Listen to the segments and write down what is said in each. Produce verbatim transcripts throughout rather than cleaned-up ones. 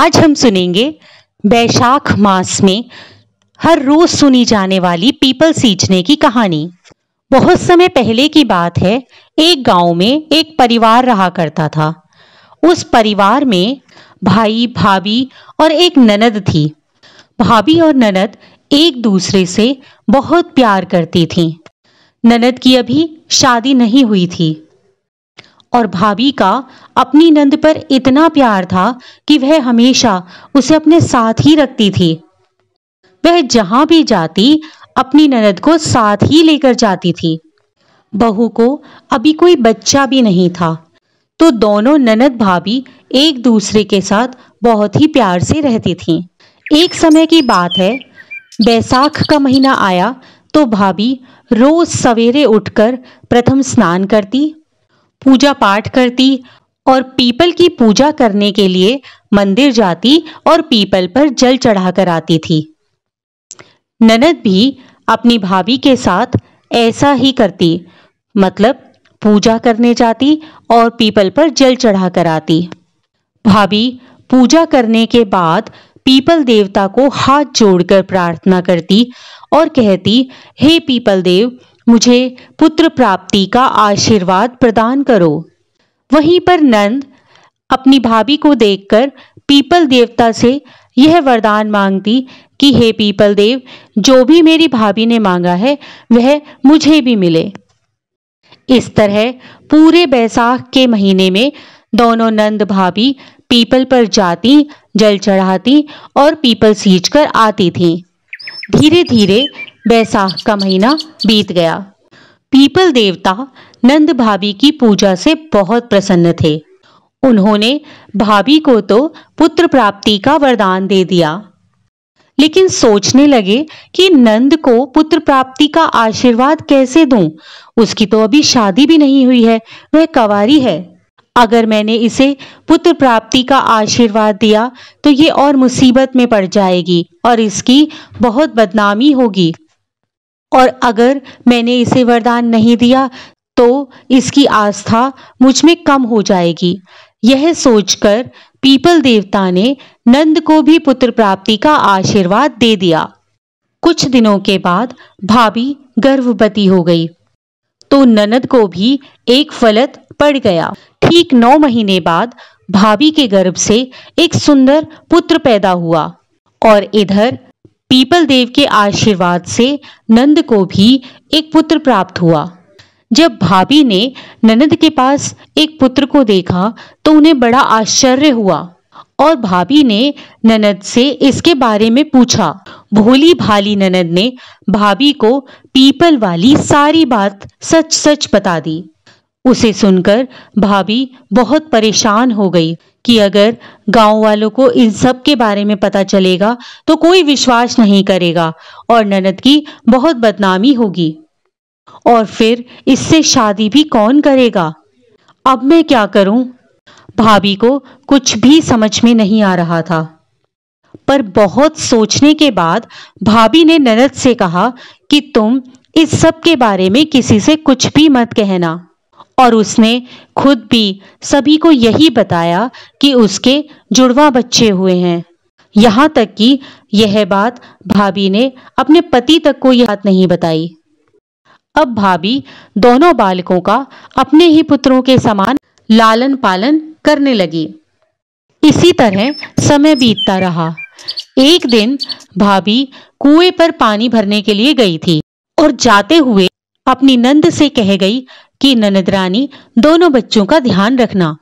आज हम सुनेंगे बैशाख मास में हर रोज सुनी जाने वाली पीपल सींचने की कहानी। बहुत समय पहले की बात है। एक गांव में एक परिवार रहा करता था। उस परिवार में भाई, भाभी और एक ननद थी। भाभी और ननद एक दूसरे से बहुत प्यार करती थीं। ननद की अभी शादी नहीं हुई थी और भाभी का अपनी नंद पर इतना प्यार था कि वह हमेशा उसे अपने साथ ही रखती थी। वह जहां भी जाती अपनी ननद को साथ ही लेकर जाती थी। बहू को अभी कोई बच्चा भी नहीं था, तो दोनों ननद भाभी एक दूसरे के साथ बहुत ही प्यार से रहती थीं। एक समय की बात है, बैसाख का महीना आया तो भाभी रोज सवेरे उठकर प्रथम स्नान करती, पूजा पाठ करती और पीपल की पूजा करने के लिए मंदिर जाती और पीपल पर जल चढ़ाकर आती थी। ननद भी अपनी भाभी के साथ ऐसा ही करती, मतलब पूजा करने जाती और पीपल पर जल चढ़ाकर आती। भाभी पूजा करने के बाद पीपल देवता को हाथ जोड़कर प्रार्थना करती और कहती, हे पीपल देव, मुझे पुत्र प्राप्ति का आशीर्वाद प्रदान करो। वहीं पर नंद अपनी भाभी को देखकर पीपल देवता से यह वरदान मांगती कि हे पीपल देव, जो भी मेरी भाभी ने मांगा है वह मुझे भी मिले। इस तरह पूरे बैसाख के महीने में दोनों नंद भाभी पीपल पर जाती, जल चढ़ाती और पीपल सींचकर आती थीं। धीरे धीरे बैसाख का महीना बीत गया। पीपल देवता नंद भाभी की पूजा से बहुत प्रसन्न थे। उन्होंने भाभी को तो पुत्र प्राप्ति का वरदान दे दिया, लेकिन सोचने लगे कि नंद को पुत्र प्राप्ति का आशीर्वाद कैसे दूं? उसकी तो अभी शादी भी नहीं हुई है, वह कंवारी है। अगर मैंने इसे पुत्र प्राप्ति का आशीर्वाद दिया तो ये और मुसीबत में पड़ जाएगी और इसकी बहुत बदनामी होगी, और अगर मैंने इसे वरदान नहीं दिया तो इसकी आस्था मुझ में कम हो जाएगी। यह सोचकर पीपल देवता ने नंद को भी पुत्र प्राप्ति का आशीर्वाद दे दिया। कुछ दिनों के बाद भाभी गर्भवती हो गई तो ननद को भी एक फलत पड़ गया। ठीक नौ महीने बाद भाभी के गर्भ से एक सुंदर पुत्र पैदा हुआ और इधर पीपल देव के आशीर्वाद से नंद को भी एक पुत्र प्राप्त हुआ। जब भाभी ने ननद के पास एक पुत्र को देखा तो उन्हें बड़ा आश्चर्य हुआ और भाभी ने ननद से इसके बारे में पूछा। भोली भाली ननद ने भाभी को पीपल वाली सारी बात सच सच बता दी। उसे सुनकर भाभी बहुत परेशान हो गई कि अगर गांव वालों को इन सब के बारे में पता चलेगा तो कोई विश्वास नहीं करेगा और ननद की बहुत बदनामी होगी, और फिर इससे शादी भी कौन करेगा। अब मैं क्या करूं? भाभी को कुछ भी समझ में नहीं आ रहा था, पर बहुत सोचने के बाद भाभी ने ननद से कहा कि तुम इस सब के बारे में किसी से कुछ भी मत कहना, और उसने खुद भी सभी को यही बताया कि उसके जुड़वा बच्चे हुए हैं। यहां तक कि यह बात भाभी ने अपने पति तक को यह बात नहीं बताई। अब भाभी दोनों बालकों का अपने ही पुत्रों के समान लालन पालन करने लगी। इसी तरह समय बीतता रहा। एक दिन भाभी कुएं पर पानी भरने के लिए गई थी और जाते हुए अपनी नंद से कह गई कि ननद रानी, दोनों बच्चों का ध्यान रखना।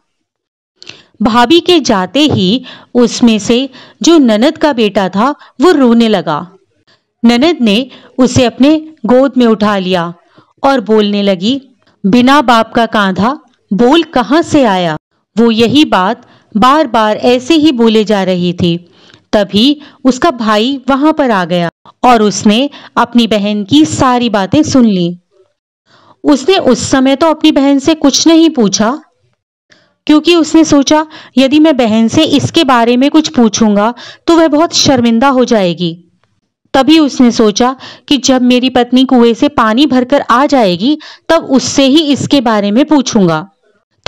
भाभी के जाते ही उसमें से जो ननद का बेटा था वो रोने लगा। ननद ने उसे अपने गोद में उठा लिया और बोलने लगी, बिना बाप का कांधा बोल कहां से आया। वो यही बात बार बार ऐसे ही बोले जा रही थी। तभी उसका भाई वहां पर आ गया और उसने अपनी बहन की सारी बातें सुन ली। उसने उस समय तो अपनी बहन से कुछ नहीं पूछा, क्योंकि उसने सोचा यदि मैं बहन से इसके बारे में कुछ पूछूंगा तो वह बहुत शर्मिंदा हो जाएगी। तभी उसने सोचा कि जब मेरी पत्नी कुएं से पानी भरकर आ जाएगी तब उससे ही इसके बारे में पूछूंगा।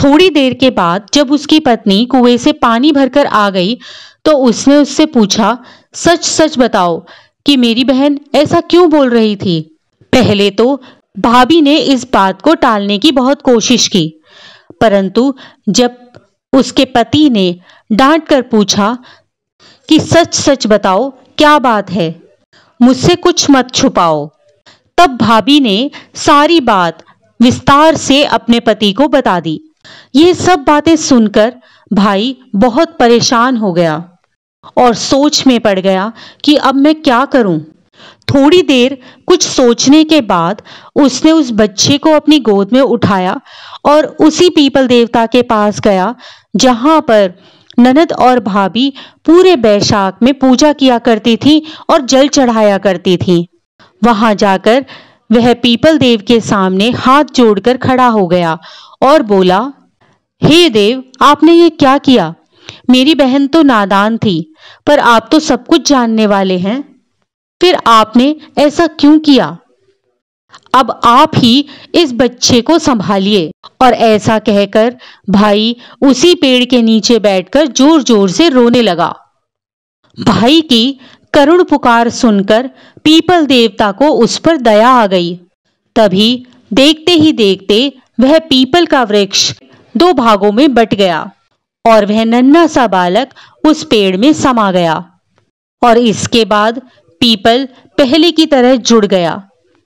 थोड़ी देर के बाद जब उसकी पत्नी कुएं से पानी भरकर आ गई तो उसने उससे पूछा, सच सच बताओ कि मेरी बहन ऐसा क्यों बोल रही थी। पहले तो भाभी ने इस बात को टालने की बहुत कोशिश की, परंतु जब उसके पति ने डांट कर पूछा कि सच सच बताओ क्या बात है, मुझसे कुछ मत छुपाओ, तब भाभी ने सारी बात विस्तार से अपने पति को बता दी। ये सब बातें सुनकर भाई बहुत परेशान हो गया और सोच में पड़ गया कि अब मैं क्या करूं। थोड़ी देर कुछ सोचने के बाद उसने उस बच्चे को अपनी गोद में उठाया और उसी पीपल देवता के पास गया जहां पर ननद और भाभी पूरे बैशाख में पूजा किया करती थी और जल चढ़ाया करती थी। वहां जाकर वह पीपल देव के सामने हाथ जोड़कर खड़ा हो गया और बोला, हे देव, आपने ये क्या किया? मेरी बहन तो नादान थी, पर आप तो सब कुछ जानने वाले हैं, फिर आपने ऐसा क्यों किया? अब आप ही इस बच्चे को संभालिए। और ऐसा कहकर भाई उसी पेड़ के नीचे बैठकर जोर जोर से रोने लगा। भाई की करुण पुकार सुनकर पीपल देवता को उस पर दया आ गई। तभी देखते ही देखते वह पीपल का वृक्ष दो भागों में बट गया और वह नन्हा सा बालक उस पेड़ में समा गया और इसके बाद पीपल पहले की तरह जुड़ गया।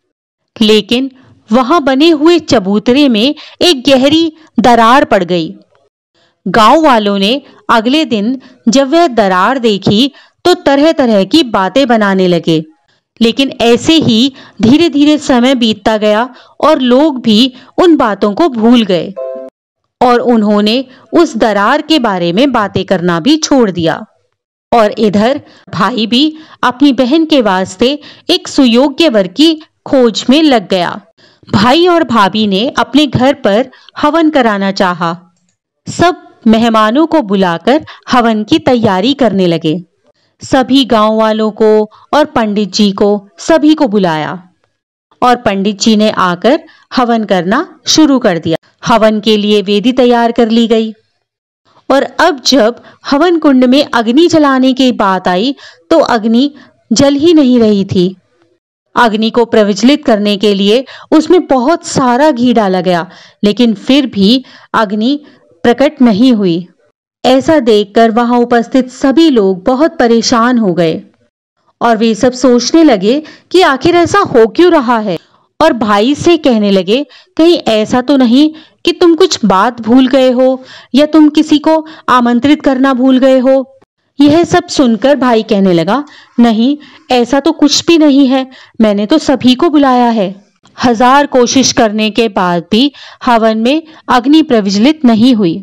लेकिन वहां बने हुए चबूतरे में एक गहरी दरार पड़ गई। गांव वालों ने अगले दिन जब वह दरार देखी तो तरह तरह की बातें बनाने लगे। लेकिन ऐसे ही धीरे धीरे समय बीतता गया और लोग भी उन बातों को भूल गए और उन्होंने उस दरार के बारे में बातें करना भी छोड़ दिया। और इधर भाई भी अपनी बहन के वास्ते एक सुयोग्य वर की खोज में लग गया। भाई और भाभी ने अपने घर पर हवन कराना चाहा। सब मेहमानों को बुलाकर हवन की तैयारी करने लगे। सभी गांव वालों को और पंडित जी को सभी को बुलाया और पंडित जी ने आकर हवन करना शुरू कर दिया। हवन के लिए वेदी तैयार कर ली गई और अब जब हवन कुंड में अग्नि जलाने की बात आई तो अग्नि जल ही नहीं रही थी। अग्नि को प्रज्वलित करने के लिए उसमें बहुत सारा घी डाला गया, लेकिन फिर भी अग्नि प्रकट नहीं हुई। ऐसा देखकर वहां उपस्थित सभी लोग बहुत परेशान हो गए और वे सब सोचने लगे कि आखिर ऐसा हो क्यों रहा है, और भाई से कहने लगे, कहीं ऐसा तो नहीं कि तुम कुछ बात भूल गए हो या तुम किसी को आमंत्रित करना भूल गए हो। यह सब सुनकर भाई कहने लगा, नहीं, ऐसा तो कुछ भी नहीं है, मैंने तो सभी को बुलाया है। हजार कोशिश करने के बाद भी हवन में अग्नि प्रज्वलित नहीं हुई।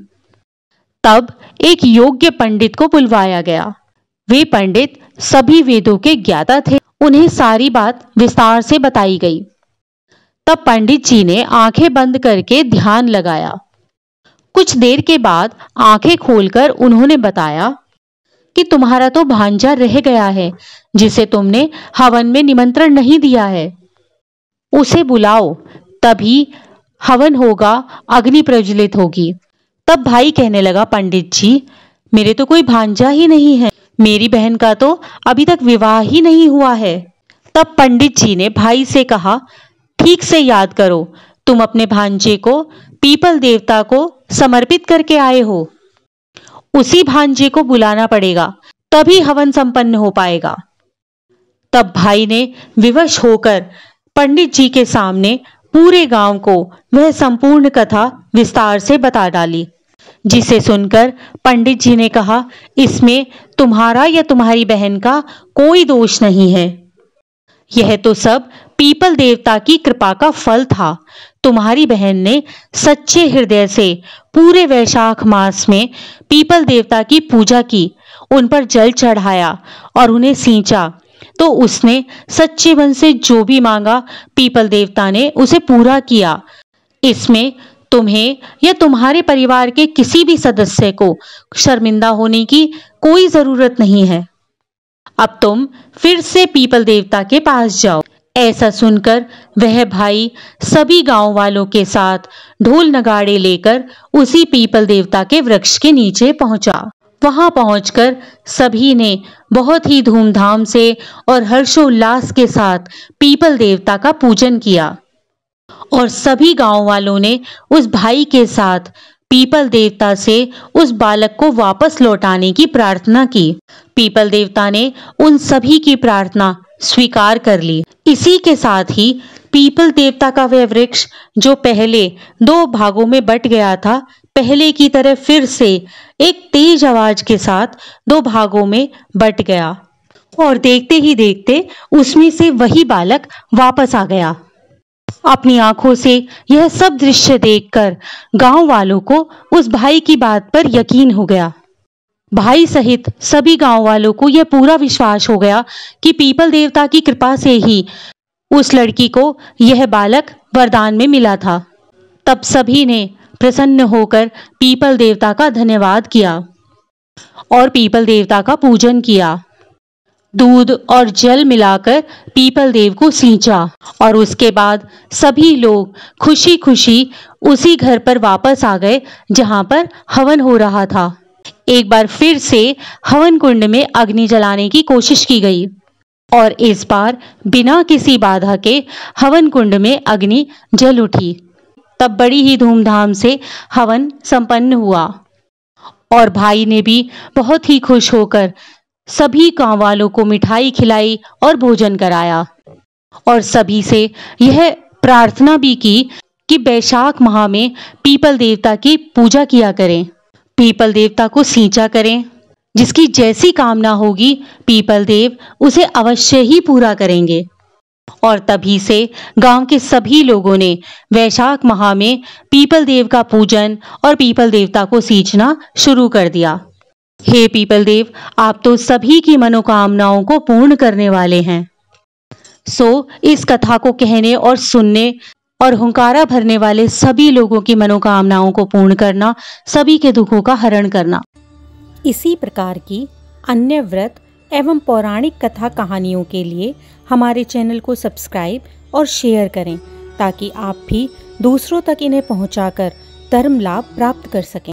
तब एक योग्य पंडित को बुलवाया गया। वे पंडित सभी वेदों के ज्ञाता थे। उन्हें सारी बात विस्तार से बताई गई। तब पंडित जी ने आंखें बंद करके ध्यान लगाया। कुछ देर के बाद आंखें खोलकर उन्होंने बताया कि तुम्हारा तो भांजा रह गया है, जिसे तुमने हवन में निमंत्रण नहीं दिया है। उसे बुलाओ, तभी हवन होगा, अग्नि प्रज्वलित होगी। तब भाई कहने लगा, पंडित जी, मेरे तो कोई भांजा ही नहीं है, मेरी बहन का तो अभी तक विवाह ही नहीं हुआ है। तब पंडित जी ने भाई से कहा, ठीक से याद करो, तुम अपने भांजे को पीपल देवता को समर्पित करके आए हो। उसी भांजे को बुलाना पड़ेगा, तभी हवन संपन्न हो पाएगा। तब भाई ने विवश होकर पंडित जी के सामने पूरे गांव को वह संपूर्ण कथा विस्तार से बता डाली, जिसे सुनकर पंडित जी ने कहा, इसमें तुम्हारा या तुम्हारी बहन का कोई दोष नहीं है। यह तो सब पीपल देवता की कृपा का फल था। तुम्हारी बहन ने सच्चे हृदय से पूरे वैशाख मास में पीपल देवता की पूजा की, उन पर जल चढ़ाया और उन्हें सींचा, तो उसने सच्चे मन से जो भी मांगा पीपल देवता ने उसे पूरा किया। इसमें तुम्हें या तुम्हारे परिवार के किसी भी सदस्य को शर्मिंदा होने की कोई जरूरत नहीं है। अब तुम फिर से पीपल देवता के पास जाओ। ऐसा सुनकर वह भाई सभी गांव वालों के साथ ढोल नगाड़े लेकर उसी पीपल देवता के वृक्ष के नीचे पहुंचा। वहां पहुंचकर सभी ने बहुत ही धूमधाम से और हर्षोल्लास के साथ पीपल देवता का पूजन किया और सभी गांव वालों ने उस भाई के साथ पीपल देवता से उस बालक को वापस लौटाने की प्रार्थना की। पीपल देवता ने उन सभी की प्रार्थना स्वीकार कर ली। इसी के साथ ही पीपल देवता का वह वृक्ष जो पहले दो भागों में बट गया था, पहले की तरह फिर से एक तेज आवाज के साथ दो भागों में बट गया और देखते ही देखते उसमें से वही बालक वापस आ गया। अपनी आंखों से यह सब दृश्य देखकर गांव वालों को उस भाई की बात पर यकीन हो गया। भाई सहित सभी गांव वालों को यह पूरा विश्वास हो गया कि पीपल देवता की कृपा से ही उस लड़की को यह बालक वरदान में मिला था। तब सभी ने प्रसन्न होकर पीपल देवता का धन्यवाद किया और पीपल देवता का पूजन किया। दूध और जल मिलाकर पीपल देव को सींचा और उसके बाद सभी लोग खुशी खुशी उसी घर पर वापस आ गए जहां पर हवन हो रहा था। एक बार फिर से हवन कुंड में अग्नि जलाने की कोशिश की गई और इस बार बिना किसी बाधा के हवन कुंड में अग्नि जल उठी। तब बड़ी ही धूमधाम से हवन संपन्न हुआ और भाई ने भी बहुत ही खुश होकर सभी गांव वालों को मिठाई खिलाई और भोजन कराया और सभी से यह प्रार्थना भी की कि बैशाख माह में पीपल देवता की पूजा किया करें, पीपल देवता को सींचा करें। जिसकी जैसी कामना होगी पीपल देव उसे अवश्य ही पूरा करेंगे। और तभी से गांव के सभी लोगों ने वैशाख माह में पीपल देव का पूजन और पीपल देवता को सींचना शुरू कर दिया। हे पीपल देव, आप तो सभी की मनोकामनाओं को पूर्ण करने वाले हैं। सो इस कथा को कहने और सुनने और हुंकारा भरने वाले सभी लोगों की मनोकामनाओं को पूर्ण करना, सभी के दुखों का हरण करना। इसी प्रकार की अन्य व्रत एवं पौराणिक कथा कहानियों के लिए हमारे चैनल को सब्सक्राइब और शेयर करें ताकि आप भी दूसरों तक इन्हें पहुंचाकर धर्म लाभ प्राप्त कर सकें।